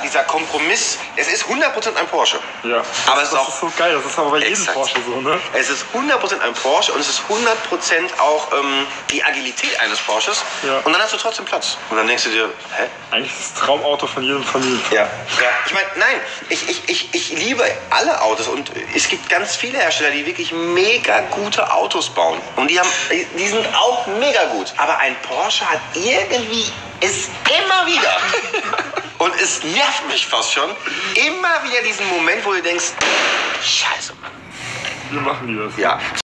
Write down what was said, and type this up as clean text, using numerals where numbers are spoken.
Dieser Kompromiss, es ist 100% ein Porsche. Ja, aber es ist auch, ist so geil, das ist aber bei jedem Porsche so, ne? Es ist 100% ein Porsche und es ist 100% auch die Agilität eines Porsches. Ja. Und dann hast du trotzdem Platz. Und dann denkst du dir, hä? Eigentlich ist das Traumauto von jedem Familienvater. Ja. Ich meine, nein, ich liebe alle Autos und es gibt ganz viele Hersteller, die wirklich mega gute Autos bauen. Und die sind auch mega gut. Aber ein Porsche hat irgendwie es immer wieder. Und es nervt mich fast schon. Immer wieder diesen Moment, wo du denkst, Scheiße, Mann. Wir machen die das. Ja.